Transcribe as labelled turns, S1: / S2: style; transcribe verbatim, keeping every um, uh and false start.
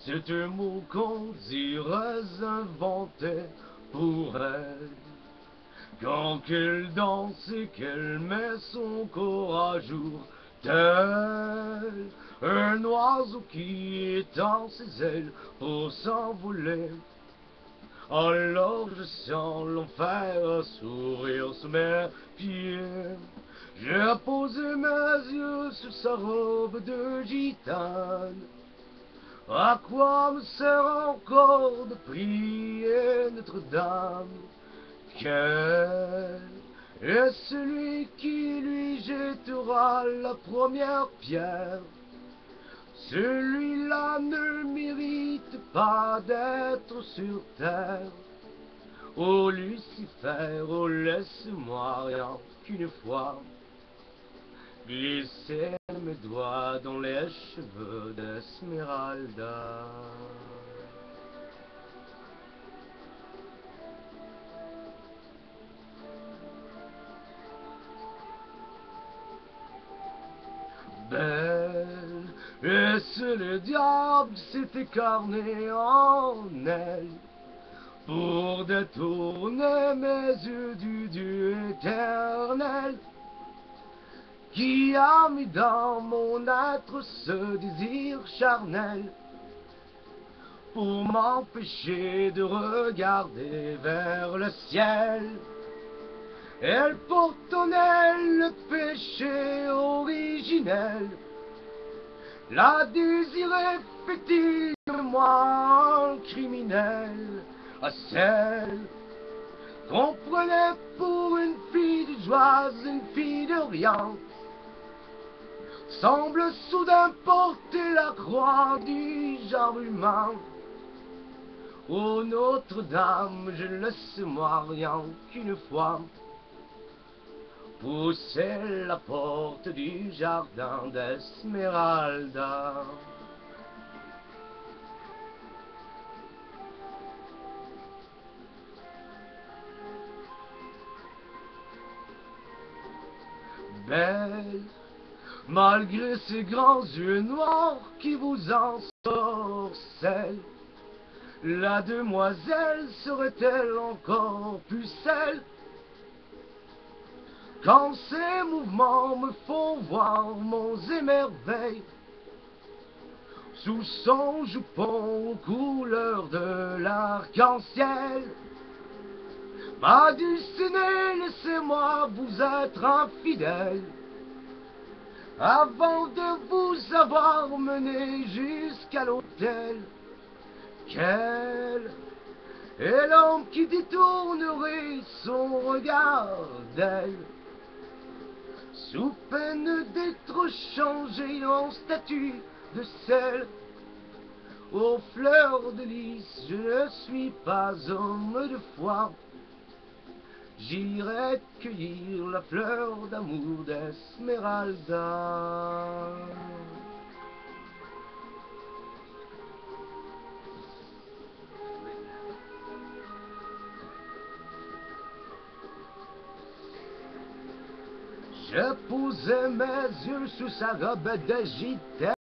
S1: C'est un mot qu'on dirait inventé pour elle. Quand qu'elle danse et qu'elle met son corps à jour, tel un oiseau qui étend ses ailes pour s'envoler. Alors je sens l'enfer sourire sous mes pieds. J'ai posé mes yeux sur sa robe de gitane. À quoi me sert encore de prier Notre-Dame? Quel est celui qui lui jettera la première pierre? Celui-là ne mérite pas d'être sur terre. Ô Lucifer, oh laisse-moi rien qu'une fois glisser mes doigts dans les cheveux d'Esmeralda. Belle, et c'est le diable qui s'est écarné en elle pour détourner mes yeux du Dieu éternel, qui a mis dans mon être ce désir charnel pour m'empêcher de regarder vers le ciel. Elle porte en elle le péché originel, la désirée fait-il de moi un criminel, à celle qu'on prenait pour une fille de joie, une fille de rien, semble soudain porter la croix du genre humain. Ô Notre-Dame, je ne laisse-moi rien qu'une fois pousser la porte du jardin d'Esmeralda. Belle, malgré ses grands yeux noirs qui vous ensorcellent, la demoiselle serait-elle encore pucelle? Quand ses mouvements me font voir mon émerveil, sous son jupon aux couleurs de l'arc-en-ciel, ma destinée, laissez-moi vous être infidèle, avant de vous avoir mené jusqu'à l'autel. Quel est l'homme qui détournerait son regard d'elle, sous peine d'être changé en statue de sel? Aux fleurs de lys, je ne suis pas homme de foi, j'irai cueillir la fleur d'amour d'Esmeralda. Je posais mes yeux sous sa robe de gitane.